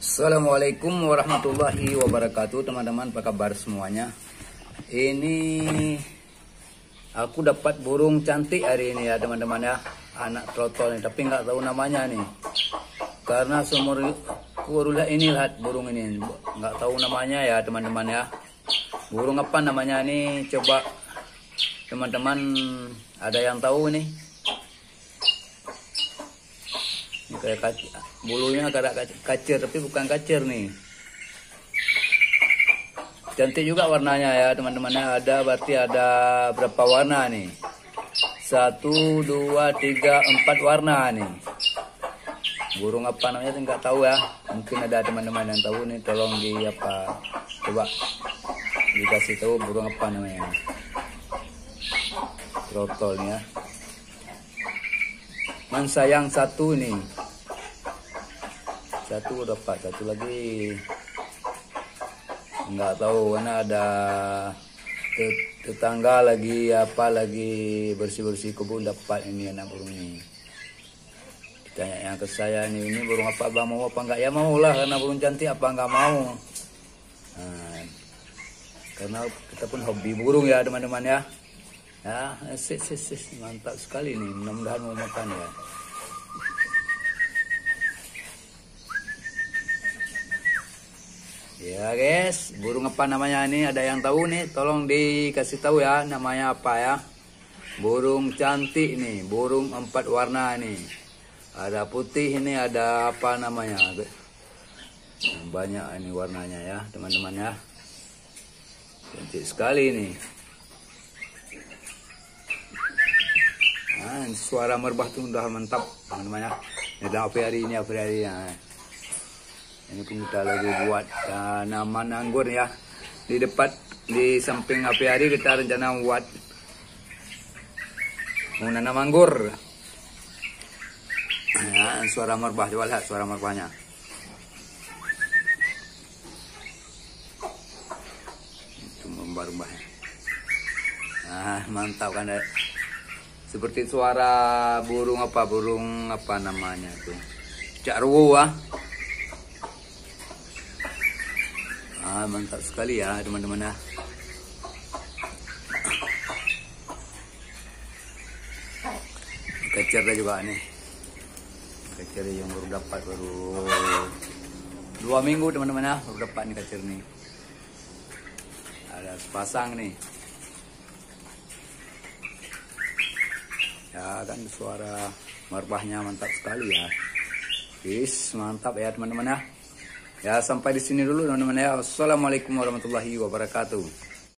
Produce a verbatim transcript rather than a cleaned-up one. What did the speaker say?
Assalamualaikum warahmatullahi wabarakatuh, teman-teman, apa kabar semuanya? Ini aku dapat burung cantik hari ini ya, teman-teman ya, anak trotol nih, tapi nggak tahu namanya nih, karena seumur aku lihat ini, lihat burung ini nggak tahu namanya ya, teman-teman ya. Burung apa namanya ini? Coba teman-teman ada yang tahu nih? Ini kayak kaca, bulunya kayak kacir, tapi bukan kacir nih. Cantik juga warnanya ya, teman-teman. Ada berarti ada berapa warna nih? Satu, dua, tiga, empat warna nih. Burung apa namanya? Nggak tahu ya. Mungkin ada teman-teman yang tahu nih. Tolong di apa? Coba dikasih tahu burung apa namanya. Trotol nih ya. Mansayang satu nih. Satu dapat, satu lagi nggak tahu, karena ada tetangga lagi apa lagi bersih-bersih kebun, dapat ini anak burung ini. Ditanya yang ke saya nih, ini burung apa bang, mau apa enggak? Ya mau lah, karena burung cantik, apa enggak mau. Nah, karena kita pun hobi burung ya, teman-teman ya. Ya, sis, sis, sis. Mantap sekali nih, mudah-mudahan mau makan ya. Ya guys, burung apa namanya ini? Ada yang tahu nih? Tolong dikasih tahu ya, namanya apa ya? Burung cantik nih, burung empat warna nih. Ada putih ini, ada apa namanya? Banyak ini warnanya ya, teman-teman ya. Cantik sekali nih. Nah, suara merbah tuh udah mantap, teman-teman ya. Ini apa hari ini, apa hari ini. Ini pun kita lagi buat tanaman anggur ya. Di depan, di samping apiari kita rencana buat menanam anggur. Ya, suara merbah, coba lihat suara merbahnya. Itu merbah-merbahnya. Nah, mantap kan ya. Seperti suara burung apa, burung apa namanya tuh. Cakruwo ah. Ah, mantap sekali ya, teman-teman ya. Kacir juga nih. Kacir yang baru dapat baru dua minggu, teman-teman ya, baru dapat nih kacir nih. Ada sepasang nih. Ya kan suara merbahnya mantap sekali ya. Is, mantap ya, teman-teman ya. Ya, sampai di sini dulu teman-teman ya. Wassalamualaikum warahmatullahi wabarakatuh.